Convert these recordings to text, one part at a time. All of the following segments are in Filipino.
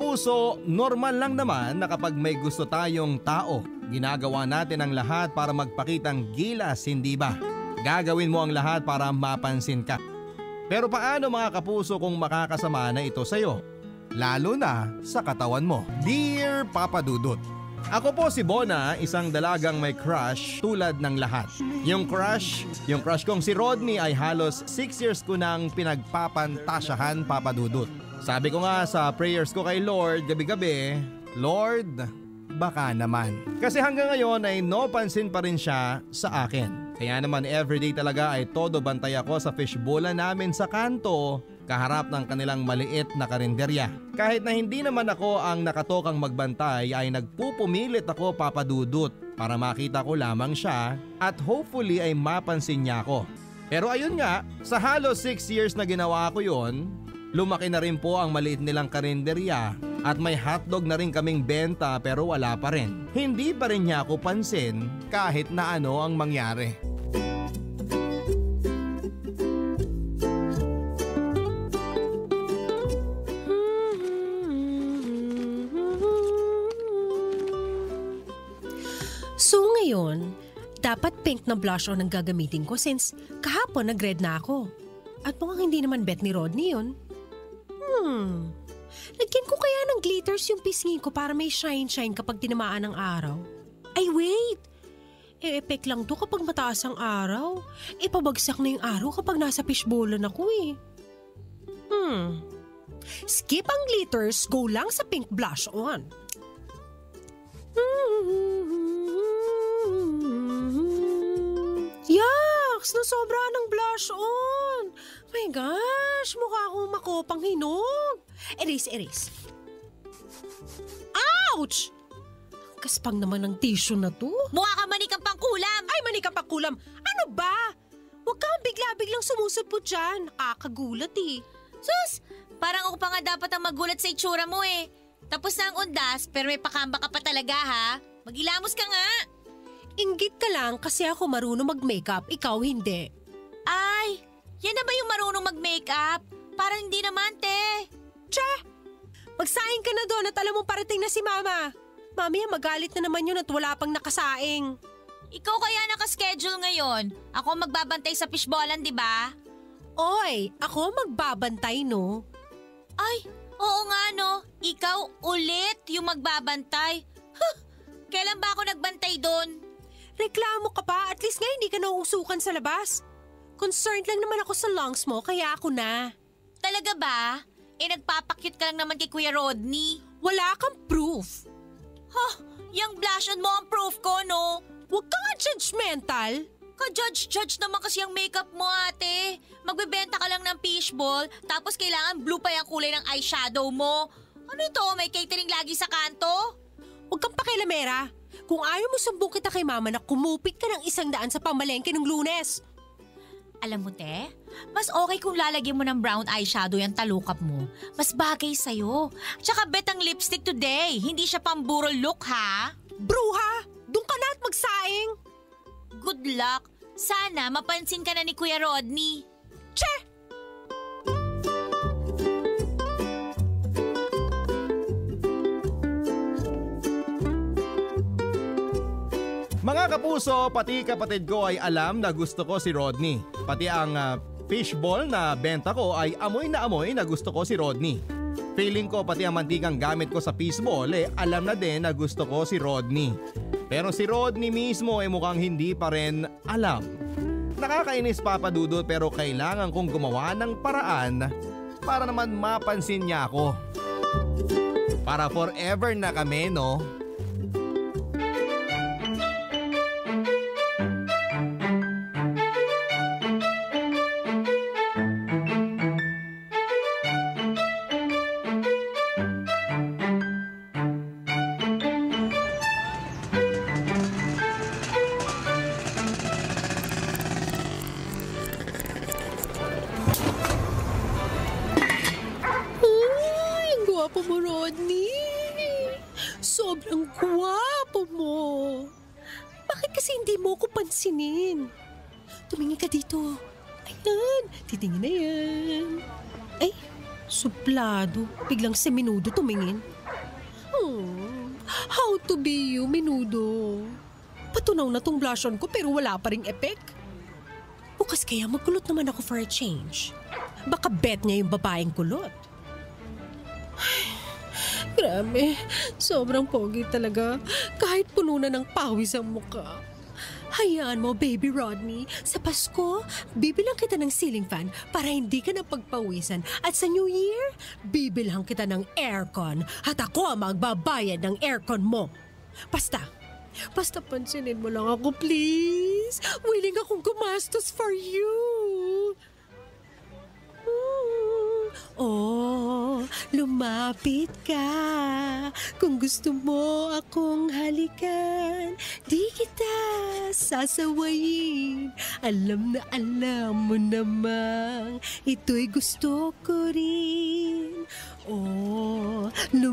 kapuso, normal lang naman na kapag may gusto tayong tao, ginagawa natin ang lahat para magpakitang gilas, hindi ba? Gagawin mo ang lahat para mapansin ka. Pero paano mga kapuso kung makakasama na ito sa'yo? Lalo na sa katawan mo. Dear Papa Dudut, ako po si Bona, isang dalagang may crush tulad ng lahat. Yung crush kong si Rodney ay halos 6 years ko nang pinagpapantasyahan, Papa Dudut. Sabi ko nga sa prayers ko kay Lord gabi-gabi, Lord, baka naman. Kasi hanggang ngayon ay no pansin pa rin siya sa akin. Kaya naman everyday talaga ay todo bantay ako sa fishbowlan namin sa kanto, kaharap ng kanilang maliit na karinderya. Kahit na hindi naman ako ang nakatokang magbantay ay nagpupumilit ako, Papa Dudut, para makita ko lamang siya at hopefully ay mapansin niya ako. Pero ayun nga, sa halos 6 years na ginawa ko yon, lumaki na rin po ang maliit nilang karinderya at may hotdog na rin kaming benta pero wala pa rin. Hindi pa rin niya ako pansin kahit na ano ang mangyari. So ngayon, dapat pink na blush on ang gagamitin ko since kahapon nag-red na ako. At mukhang hindi naman bet ni Rodney yun. Lagyan ko kaya ng glitters yung pisngi ko para may shine-shine kapag tinamaan ng araw. Ay wait! E-epek lang to kapag mataas ang araw. Ipabagsak na yung araw kapag nasa fishbowlan ako eh. Skip ang glitters, go lang sa pink blush on. Yaks! Nasobra ng blush on! My gosh! Mukha akong makopang hinog. Erase. Ouch! Kaspang naman ng tissue na to. Mukha ka manikang pangkulam! Ay, manikang pangkulam! Ano ba? Huwag kang bigla-biglang sumusupot dyan. Nakakagulat eh. Sus! Parang ako pa nga dapat ang magulat sa itsura mo eh. Tapos na ang undas pero may pakamba ka pa talaga ha. Magilamos ka nga. Inggit ka lang kasi ako marunong mag-makeup, ikaw hindi. Ay, yan na ba yung marunong mag-makeup? Parang hindi naman, te. Tsa! Magsaing ka na doon at alam mong parating na si Mama. Mami, magalit na naman yun at wala pang nakasaing. Ikaw kaya nakaschedule ngayon? Ako magbabantay sa fishbowlan, di ba? Oy, ako magbabantay, no? Ay, oo nga no. Ikaw ulit yung magbabantay. Huh, kailan ba ako nagbantay doon? Reklamo ka pa, at least nga hindi ka nauusukan sa labas. Concerned lang naman ako sa lungs mo, kaya ako na. Talaga ba? Nagpapakyut ka lang naman kay Kuya Rodney. Wala kang proof. Yung blush on mo ang proof ko, no? Huwag ka nga judgmental. Ka-judge naman kasi ang makeup mo, ate. Magbebenta ka lang ng fishbowl, tapos kailangan blue pa yung kulay ng eyeshadow mo. Ano ito? May catering lagi sa kanto? Huwag kang pakilamera. Kung ayaw mo sumbong kita kay Mama na kumupit ka ng 100 sa pamalengke ng Lunes. Alam mo, te, mas okay kung lalagyan mo ng brown eyeshadow yung talukap mo. Mas bagay sa'yo. Tsaka bet ang lipstick today. Hindi siya pamburo look, ha? Bruha! Doon ka na at magsaing! Good luck. Sana mapansin ka na ni Kuya Rodney. Che! Mga kapuso, pati kapatid ko ay alam na gusto ko si Rodney. Pati ang fishball na benta ko ay amoy na gusto ko si Rodney. Feeling ko pati ang mantikang gamit ko sa fishball alam na din na gusto ko si Rodney. Pero si Rodney mismo ay mukhang hindi pa rin alam. Nakakainis, Papa Dudut, pero kailangan kong gumawa ng paraan para naman mapansin niya ako. Para forever na kami, no? Gwapo mo, Rodney. Sobrang gwapo mo. Bakit kasi hindi mo ko pansinin? Tumingin ka dito. Ayan, titingin na yan. Ay, suplado. Biglang seminudo tumingin. How to be you, Menudo. Patunaw na tong blush on ko pero wala pa ring epek. Bukas kaya magkulot naman ako for a change. Baka bet niya yung babaeng kulot. Grabe, sobrang pogi talaga. Kahit puno na ng pawis ang mukha. Hayaan mo, baby Rodney. Sa Pasko, bibilang kita ng ceiling fan para hindi ka na pagpawisan. At sa New Year, bibilang kita ng aircon. At ako ang magbabayad ng aircon mo. Basta pansinin mo lang ako, please. Willing akong gumastos for you. Oh, lumapit ka. Kung gusto mo akong halikan, di kita sasawayin. Alam na alam mo namang ito'y gusto ko rin. Oh,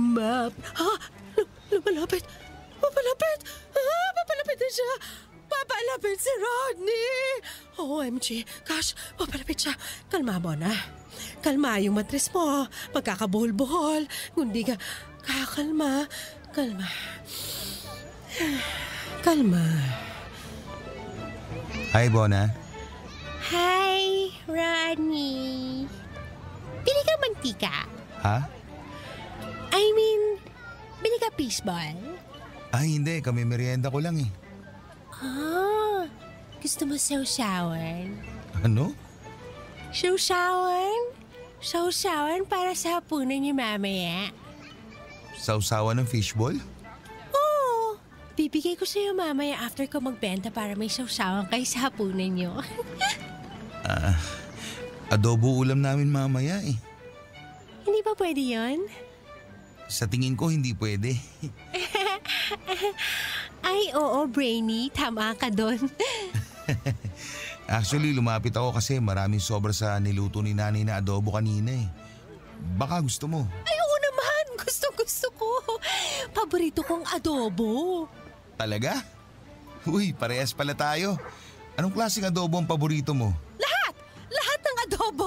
lumalapit. Papalapit na siya. Papalapit si Rodney. OMG, gosh, papalapit siya. Kalma, Bona. Kalma yung matres mo. Magkakabuhol-buhol. Kundi ka kakalma. Kalma. Hi, Bona. Hi, Rodney. Bili ka mantika. Ha? I mean, bili ka fishball. Ay, hindi. Kami merienda ko lang eh. Ah, gusto mo sausawan? Ano? Sausawan para sa hapunan niyo mamaya. Sausawan ng fishball? Oo, bibigay ko sa'yo mamaya after ko magbenta para may sausawan kayo sa hapunan niyo. Adobo ulam namin mamaya eh. Hindi ba pwede yun? Sa tingin ko hindi pwede. Ay, oo, Brainy. Tama ka doon. Actually, lumapit ako kasi maraming sobra sa niluto ni nanay na adobo kanina eh. Baka gusto mo. Ay, oo naman. Gusto ko. Paborito kong adobo. Talaga? Uy, parehas pala tayo. Anong klaseng adobo ang paborito mo? Lahat ng adobo.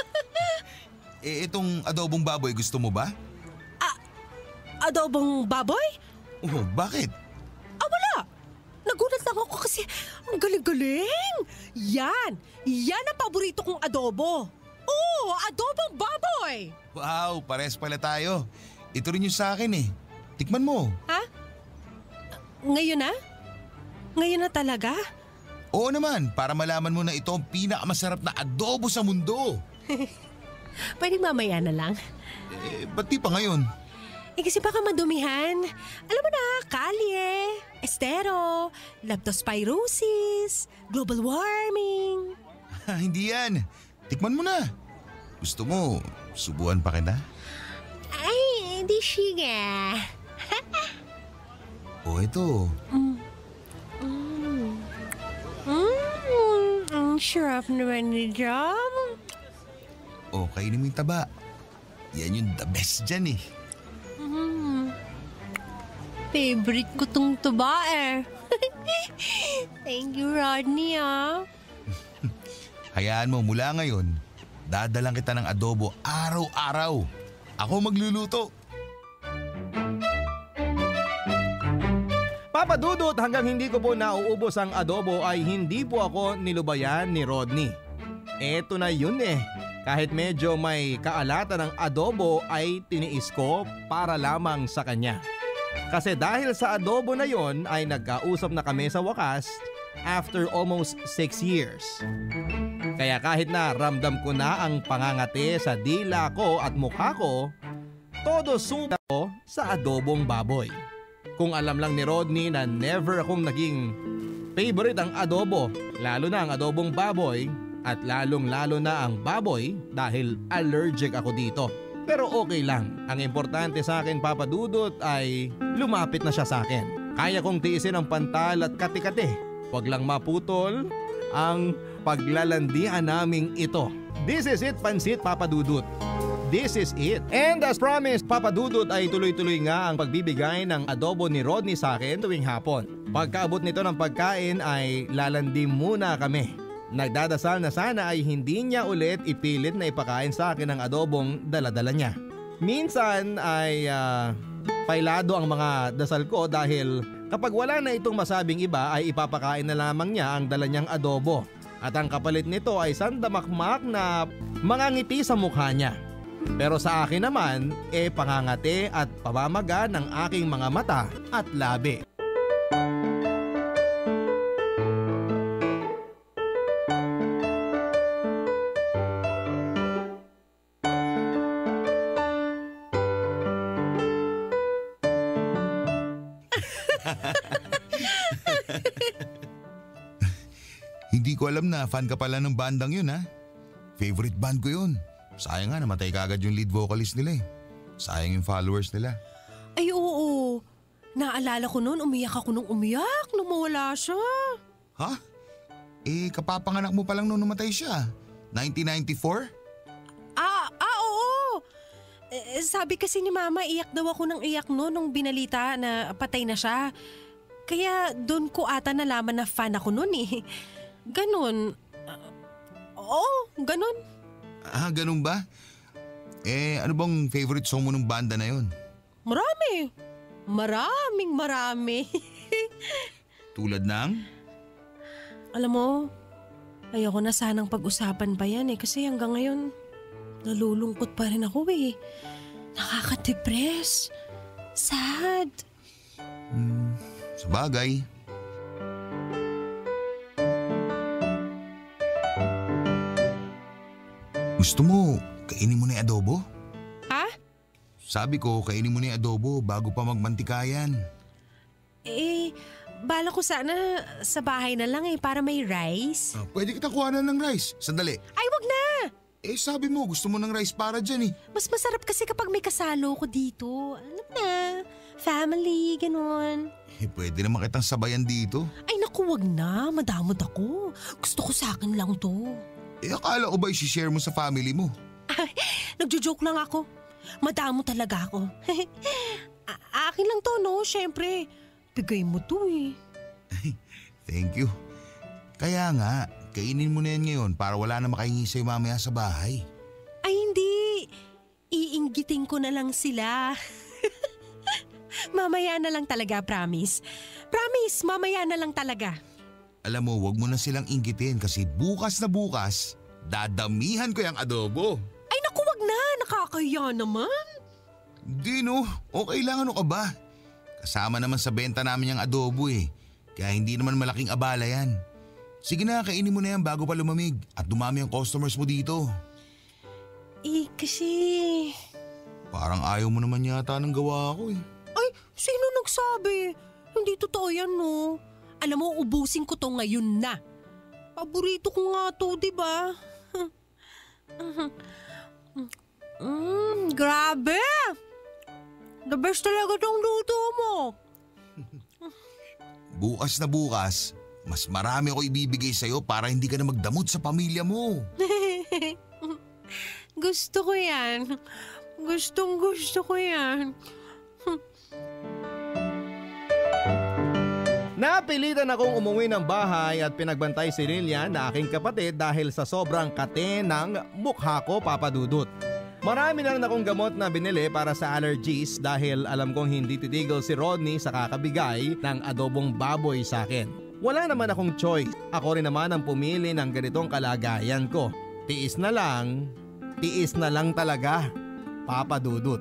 Itong adobong baboy gusto mo ba? Adobong baboy? Oh, bakit? Wala. Nagulat lang ako kasi ang galing-galing. Yan ang paborito kong adobo. Oo, adobong baboy. Wow, pares pala tayo. Ito rin yung sa akin eh. Tikman mo. Ha? Ngayon na? Ngayon na talaga? Oo naman, para malaman mo na ito ang pinakamasarap na adobo sa mundo. Pwede mamaya na lang. Ba't di pa ngayon? Kasi baka madumihan. Alam mo na, kalye, estero, leptospirosis, global warming. Hindi yan. Tikman mo na. Gusto mo, subuan pa kita? Ay, hindi siya. Ito. Ang sarap naman ni Jam. Kainin mo yung taba. Yan yung the best dyan eh. Favorite ko tong tuba eh. Thank you, Rodney Hayaan mo, mula ngayon, dadalang kita ng adobo araw-araw. Ako magluluto. Papa Dudut, hanggang hindi ko po nauubos ang adobo ay hindi po ako nilubayan ni Rodney. Eto na yun eh. Kahit medyo may kaalatan ng adobo ay tiniis ko para lamang sa kanya. Kasi dahil sa adobo na yon ay nagkausap na kami sa wakas after almost 6 years. Kaya kahit na ramdam ko na ang pangangati sa dila ko at mukha ko, todo suka ko sa adobong baboy. Kung alam lang ni Rodney na never akong naging favorite ang adobo, lalo na ang adobong baboy at lalong-lalo na ang baboy dahil allergic ako dito. Pero okay lang. Ang importante sa akin, Papa Dudut, ay lumapit na siya sa akin. Kaya kong tiisin ang pantal at kati-kati. Huwag lang maputol ang paglalandian naming ito. This is it, Pansit, Papa Dudut. This is it. And as promised, Papa Dudut, ay tuloy-tuloy nga ang pagbibigay ng adobo ni Rodney sa akin tuwing hapon. Pagkaabot nito ng pagkain ay lalandi muna kami. Nagdadasal na sana ay hindi niya ulit ipilit na ipakain sa akin ang adobong dala-dala niya. Minsan ay Pailado ang mga dasal ko dahil kapag wala na itong masabing iba ay ipapakain na lamang niya ang dala niyang adobo. At ang kapalit nito ay sandamakmak na mga ngiti sa mukha niya. Pero sa akin naman, pangangati at pamamaga ng aking mga mata at labi. Hindi ko alam na fan ka pala ng bandang yun ha. Favorite band ko yun. Sayang nga namatay kagad yung lead vocalist nila eh. Sayang yung followers nila. Ay oo, naalala ko noon umiyak ako nung umiyak nung mawala siya. Ha? Kapapanganak mo palang nung namatay siya. 1994? Oo. Sabi kasi ni Mama iyak daw ako ng iyak nung binalita na patay na siya. Kaya doon ko ata nalaman na fan ako noon eh. Ganon. Ganon. Ganun ba? Ano bang favorite song mo ng banda na yun? Marami. Marami. Tulad ng? Alam mo, ayoko na sanang pag-usapan pa yan kasi hanggang ngayon nalulungkot pa rin ako eh. Nakaka-depress. Sad. Sabagay. Gusto mo, kainin mo na yung adobo? Ha? Sabi ko, kainin mo na yung adobo bago pa magmantikayan. Bala ko sana sa bahay na lang para may rice. Pwede kita kuhanan ng rice. Sandali. Ay, wag na! Sabi mo, gusto mo ng rice para dyan eh. Mas masarap kasi kapag may kasalo ko dito. Alam na, family, ganon. Pwede naman kitang sabayan dito. Ay naku, wag na. Madamot ako. Gusto ko sa akin lang to. Akala ko ba i-share mo sa family mo? Ay, nagjo-joke lang ako. Madamo talaga ako. Akin lang to, no? Siyempre, bigay mo to eh. Thank you. Kaya nga, kainin mo na yan ngayon para wala na makahingi sa'yo mamaya sa bahay. Ay hindi. Iinggitin ko na lang sila. Mamaya na lang talaga, promise. Promise, mamaya na lang talaga. Alam mo, wag mo na silang inggitin kasi bukas na bukas, dadamihan ko yung adobo. Ay naku, wag na. Nakakahiya naman. Hindi no, okay lang, ano ka ba? Kasama naman sa benta namin yung adobo eh. Kaya hindi naman malaking abala yan. Sige na, kainin mo na yan bago pa lumamig at dumami ang customers mo dito. Kasi... Parang ayaw mo naman yata ng gawa ko eh. Ay, sino nagsabi? Hindi totoo yan no. Alam mo, ubusin ko to ngayon na. Paborito ko nga to, di ba? Grabe! The best talaga tong luto mo. Bukas na bukas, mas marami ako ibibigay sa'yo para hindi ka na magdamot sa pamilya mo. Gusto ko yan. Gustong gusto ko yan. Napilitan akong umuwi ng bahay at pinagbantay si Lilian na aking kapatid dahil sa sobrang kate ng mukha ko, Papa Dudut. Marami na rin akong gamot na binili para sa allergies dahil alam kong hindi titigil si Rodney sa kakabigay ng adobong baboy sa akin. Wala naman akong choice. Ako rin naman ang pumili ng ganitong kalagayan ko. Tiis na lang talaga, Papa Dudut.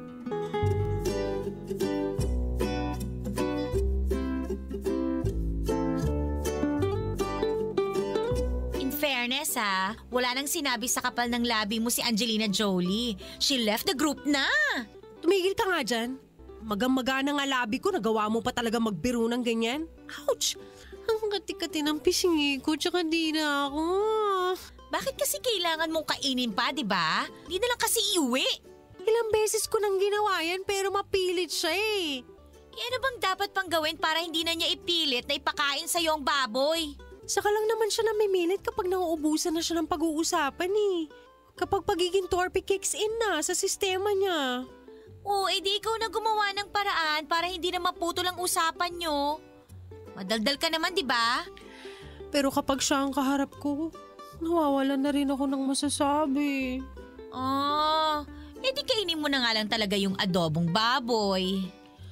Wala nang sinabi sa kapal ng labi mo si Angelina Jolie. She left the group na. Tumigil ka nga dyan. Magang-maga na nga labi ko, nagawa mo pa talaga magbiro ng ganyan. Ouch! Ang kati-kati ng pisngi ko, tsaka di na ako. Bakit kasi kailangan mong kainin pa, di ba? Di na lang kasi iuwi. Ilang beses ko nang ginawa yan pero mapilit siya eh. Ano bang dapat pang gawin para hindi na niya ipilit na ipakain sa'yo ang baboy? Saka lang naman siya namimilit kapag nauubusan na siya ng pag-uusapan eh. Kapag pagiging torpe kicks in na sa sistema niya. Di ikaw na gumawa ng paraan para hindi na maputol ang usapan nyo. Madaldal ka naman, di ba? Pero kapag siya ang kaharap ko, nawawalan na rin ako ng masasabi. Di kainin mo na nga lang talaga yung adobong baboy.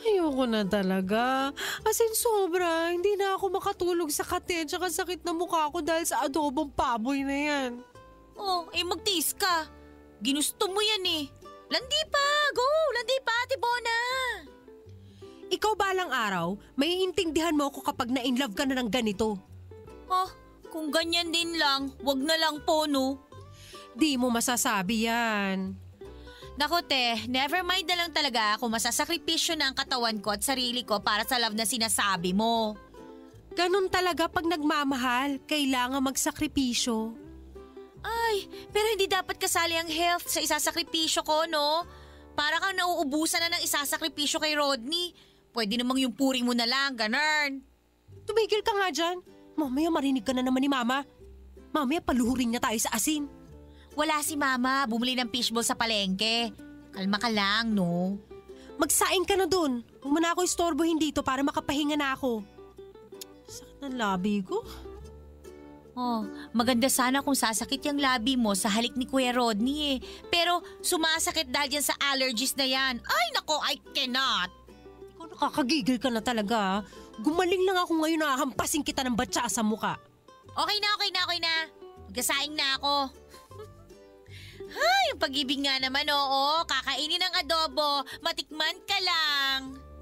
Ayoko na talaga. As in sobra, hindi na ako makatulog sa kate tsaka sakit na mukha ko dahil sa adobong baboy na yan. Oh, magtiis ka. Ginusto mo yan eh. Landi pa! Go! Landi pa, Ate Bona! Ikaw balang araw, may intindihan mo ako kapag na-inlove ka na ng ganito. Kung ganyan din lang, wag na lang po, no? Di mo masasabi yan. Naku te, never mind na lang talaga kung masasakripisyo na ang katawan ko at sarili ko para sa love na sinasabi mo. Ganun talaga pag nagmamahal, kailangan magsakripisyo. Ay, pero hindi dapat kasali ang health sa isasakripisyo ko, no? Para kang nauubusan na ng isasakripisyo kay Rodney. Pwede namang yung puri mo na lang, ganun. Tumigil ka nga dyan. Mamaya marinig ka na naman ni Mama. Mamaya paluhurin niya tayo sa asin. Wala si Mama, bumili ng fishball sa palengke. Kalma ka lang, no? Magsaing ka na dun. Huwag mo na ako istorbohin dito para makapahinga na ako. Sakit ng labi ko. Maganda sana kung sasakit yung labi mo sa halik ni Kuya Rodney eh. Pero sumasakit dahil yan sa allergies na yan. Ay nako, I cannot. Ikaw nakakagigil ka na talaga. Gumaling lang ako ngayon na hampasin kita ng batsa sa muka. Okay na. Magkasaing na ako. Ay, yung pag-ibig nga naman, oo. Kakainin ng adobo. Matikman ka lang.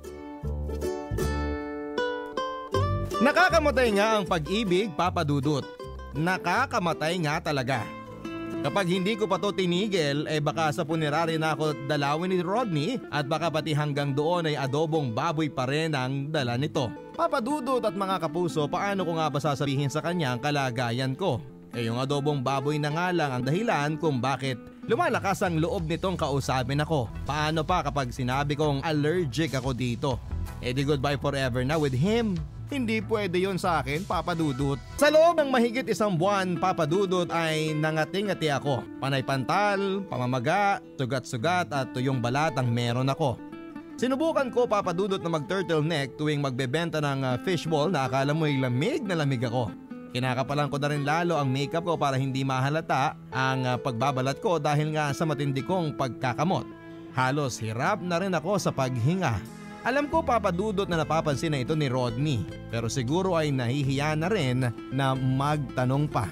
Nakakamatay nga ang pag-ibig, Papa Dudut. Nakakamatay nga talaga. Kapag hindi ko pa to tinigil, baka sa punerarya na ako dalawin ni Rodney at baka pati hanggang doon ay adobong baboy pa rin ang dala nito. Papa Dudut at mga kapuso, paano ko nga ba sasabihin sa kanya ang kalagayan ko? Yung adobong baboy na nga lang ang dahilan kung bakit lumalakas ang loob nitong kausapin ako. Paano pa kapag sinabi kong allergic ako dito? Di goodbye forever na with him. Hindi pwede yon sa akin, Papa Dudut. Sa loob ng mahigit isang buwan, Papa Dudut, ay nangati-ngati ako. Panay pantal, pamamaga, sugat-sugat at tuyong balat ang meron ako. Sinubukan ko, Papa Dudut, na mag-turtleneck tuwing magbebenta ng fishball na akala mo'y lamig na lamig ako. Kinakapalan ko na rin lalo ang makeup ko para hindi mahalata ang pagbabalat ko dahil nga sa matindi kong pagkakamot. Halos hirap na rin ako sa paghinga. Alam ko, Papa Dudut, na napapansin na ito ni Rodney, pero siguro ay nahihiya na rin na magtanong pa.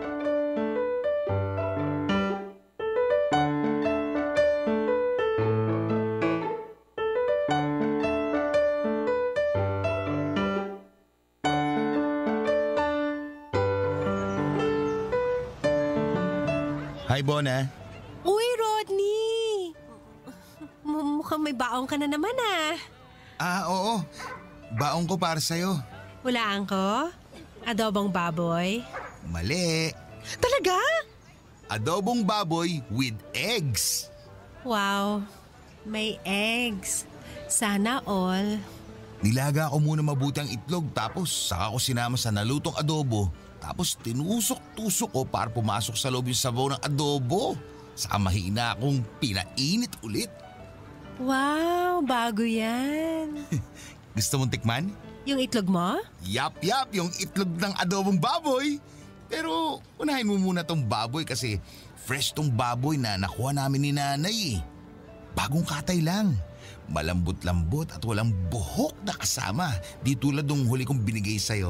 Hi, Bona. Uy, Rodney! Mukhang may baong ka na naman ah. Oo. Baong ko para sa'yo. Hulaan ko? Adobong baboy? Mali. Talaga? Adobong baboy with eggs. Wow, may eggs. Sana all. Nilaga ko muna mabuti ang itlog tapos saka ko sinama sa nalutong adobo. Tapos tinusok-tusok ko para pumasok sa loob yung sabaw ng adobo. Saka mahina akong pinainit ulit. Wow, bago yan. Gusto mong tikman? Yung itlog mo? Yap, yung itlog ng adobong baboy. Pero unahin mo muna tong baboy kasi fresh tong baboy na nakuha namin ni nanay. Bagong katay lang. Malambot-lambot at walang buhok na kasama. Di tulad ng huli kong binigay sa'yo.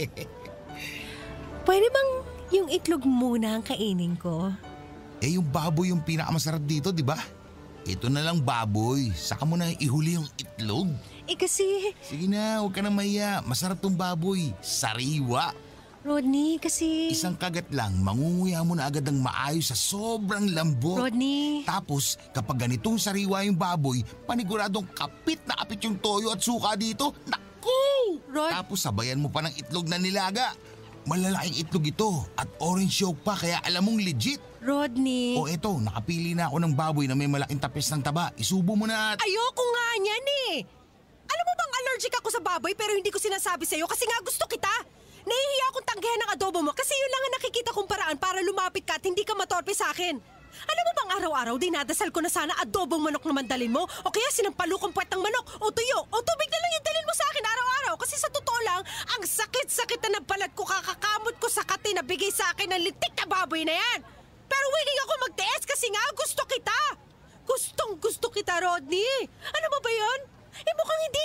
Pwede bang yung itlog muna ang kainin ko? Yung baboy yung pinakamasarap dito, di ba? Ito na lang baboy. Saka mo na ihuli yung itlog. Kasi… Sige na, huwag ka na mahiya. Masarap tong baboy. Sariwa. Rodney, kasi… Isang kagat lang, mangunguya mo na agad ng maayos sa sobrang lambot. Rodney… Tapos, kapag ganitong sariwa yung baboy, paniguradong kapit na kapit yung toyo at suka dito. Naku! Tapos sabayan mo pa ng itlog na nilaga. Malalaking itlog ito at orange yolk pa kaya alam mong legit. Rodney… Eto, nakapili na ako ng baboy na may malaking tapis ng taba. Isubo mo na at… Ayoko nga niyan eh! Alam mo bang allergic ako sa baboy pero hindi ko sinasabi sa'yo kasi nga gusto kita? Nahihiya akong tanggihan ng adobo mo kasi yun lang ang nakikita kong paraan para lumapit ka at hindi ka matorpe sa akin. Alam mo bang araw-araw dinadasal ko na sana adobong manok na mandalin mo o kaya sinampalukong puwet ng manok o tuyo o tubig na lang yung dalin mo sa akin araw-araw kasi sa totoo lang, ang sakit-sakit na ng balat ko kakakamot ko sa kati na bigay sa akin ng litik na baboy na yan. Pero willing ako magtiis kasi nga gusto kita. Gustong gusto kita, Rodney. Ano mo ba yun? Mukhang hindi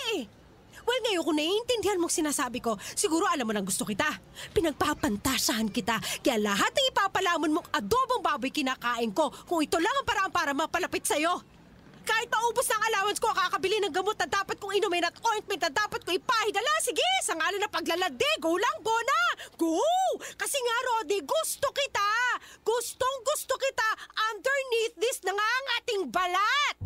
ko naiintindihan mong sinasabi ko. Siguro alam mo nang gusto kita. Pinagpapantasahan kita. Kaya lahat ng ipapalamon mong adobong baboy kinakain ko. Kung ito lang ang paraan para mapalapit sa'yo. Kahit maubos ng allowance ko, kakabili ng gamot na dapat kong inumin at ointment na dapat ko ipahidala. Sige, sa ngalan na paglalandi, go lang, Bona! Go! Kasi nga, Rodney, gusto kita! Gustong gusto kita underneath this nangangating balat!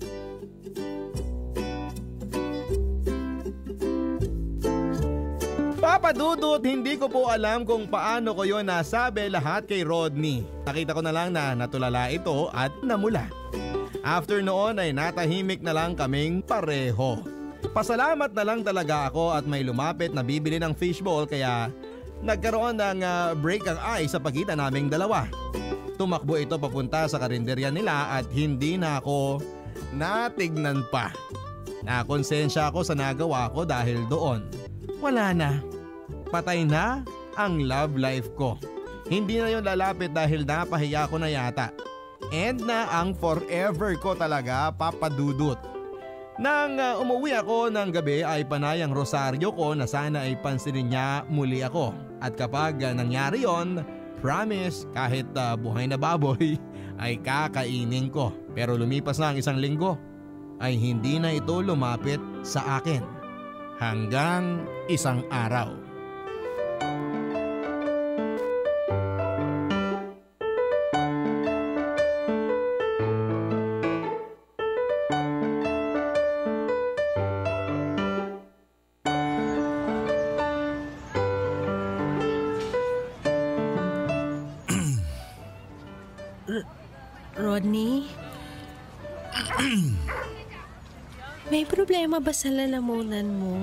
Papa Dudut, hindi ko po alam kung paano ko yon nasabi lahat kay Rodney. Nakita ko na lang na natulala ito at namula. After noon ay natahimik na lang kaming pareho. Pasalamat na lang talaga ako at may lumapit na bibili ng fishball kaya nagkaroon ng break ang ice sa pagitan naming dalawa. Tumakbo ito papunta sa karinderya nila at hindi na ako natignan pa. Nakonsensya ako sa nagawa ko dahil doon. Wala na. Patay na ang love life ko. Hindi na yon lalapit dahil napahiya ko na yata. And na ang forever ko talaga, Papa Dudut. Nang umuwi ako ng gabi ay panay ang rosaryo ko na sana ay pansinin niya muli ako. At kapag nangyari yon, promise kahit buhay na baboy ay kakainin ko. Pero lumipas na ang 1 linggo ay hindi na ito lumapit sa akin. Hanggang isang araw. Rodney? May problema ba sa lalamunan mo?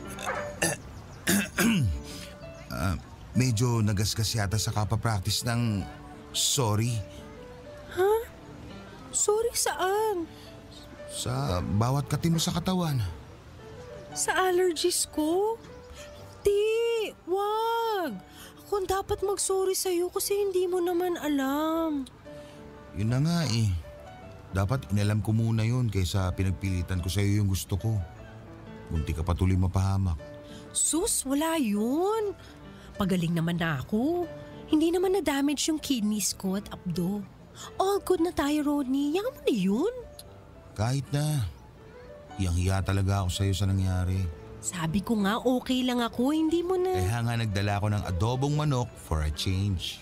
Medyo nagasgas yata sa kapapractice ng sorry. Ha? Sorry saan? Sa bawat kati mo sa katawan. Sa allergies ko? Hindi, wag. Ako ang dapat mag-sorry sa'yo kasi hindi mo naman alam. Yun na nga eh. Dapat inalam ko muna yun kaysa pinagpilitan ko sa'yo yung gusto ko. Munti ka patuloy mapahamak. Sus, wala yun. Pagaling naman na ako. Hindi naman na-damage yung kidneys ko at abdo. All good na tayo, Rodney. Yang mo na yun. Kahit na. Hiyang-hiya talaga ako sa'yo sa nangyari. Sabi ko nga okay lang ako, hindi mo na... Kaya nga nagdala ko ng adobong manok for a change.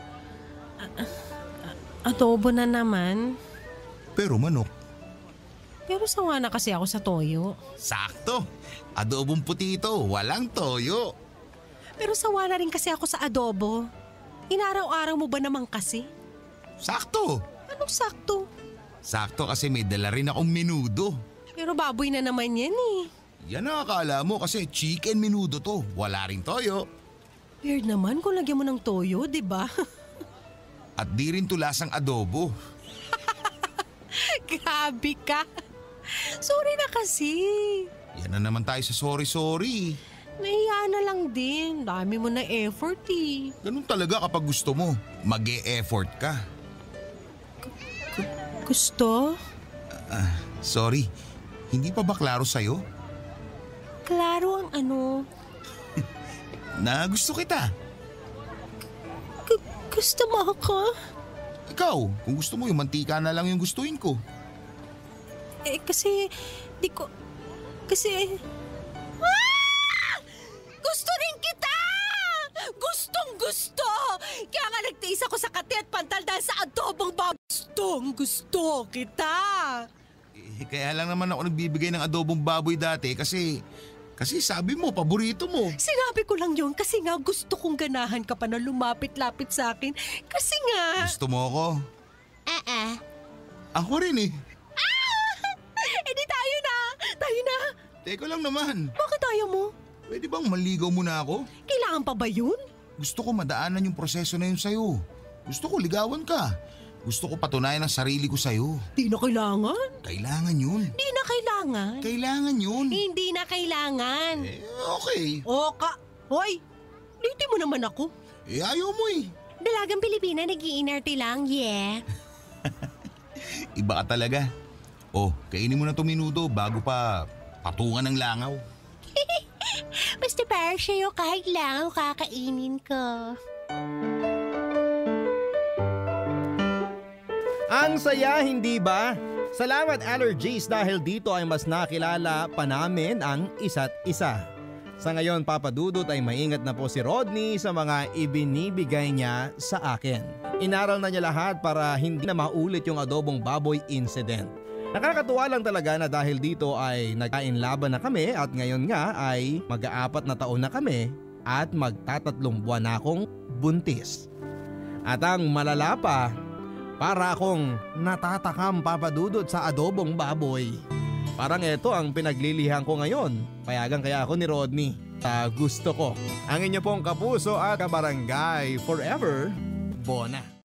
Adobo na naman. Pero manok. Pero sawa na kasi ako sa toyo. Sakto! Adobong puti ito, walang toyo. Pero sawa na rin kasi ako sa adobo. Inaraw-araw mo ba naman kasi? Sakto! Anong sakto? Sakto kasi may dala rin akong menudo. Pero baboy na naman yan eh. Yan ang akala mo kasi chicken menudo to. Wala rin toyo. Weird naman kung lagyan mo ng toyo, di ba? At di rin tulasang adobo. Grabe ka. Sorry na kasi. Yan na naman tayo sa sorry. Nahiya na lang din. Dami mo na effort eh. Ganun talaga kapag gusto mo. Mag-e-effort ka. Gusto? Sorry, hindi pa ba klaro sa'yo? Klaro ang ano? Na gusto kita. Gusto mo ako? Ikaw, kung gusto mo yung mantika na lang yung gustuin ko. Kasi, kasi... Gusto rin kita! Gustong gusto! Kaya nga nagtiis ako sa kati at pantal dahil sa adobong Gustong gusto kita! Kaya lang naman ako nagbibigay ng adobong baboy dati kasi sabi mo, paborito mo. Sinabi ko lang yun kasi nga gusto kong ganahan ka pa na lumapit-lapit sa akin. Kasi nga... Gusto mo ako? Ako rin eh. Edi tayo na! Tayo na! Teka lang naman. Bakit tayo mo? Pwede bang maligaw muna ako? Kailangan pa ba yun? Gusto ko madaanan yung proseso na yun sa'yo. Gusto ko ligawan ka. Gusto ko patunayan ang sarili ko sa'yo. Di na kailangan. Kailangan yun. Di na kailangan. Kailangan yun. Hindi na kailangan. Okay. Hoy, liti mo naman ako. Ayaw mo eh. Dalagang Pilipina nag-iinerte lang, yeah. Iba ka talaga. Oh, kainin mo na 'tong minuto bago pa patungan ng langaw. Basta para sa'yo kahit lang kakainin ko. Ang saya, hindi ba? Salamat allergies dahil dito ay mas nakilala pa namin ang isa't isa. Sa ngayon, Papa Dudut, ay maingat na po si Rodney sa mga ibinibigay niya sa akin. Inaral na niya lahat para hindi na maulit yung adobong baboy incident. Nakakatuwa lang talaga na dahil dito ay nagkainlaban na kami at ngayon nga ay mag-4 na taon na kami at magtatatlong buwan na akong buntis. At ang malala pa, para akong natatakam, Papa Dudut, sa adobong baboy. Parang ito ang pinaglilihan ko ngayon. Payagan kaya ako ni Rodney. Gusto ko. Ang inyo pong kapuso at kabarangay forever, Bona.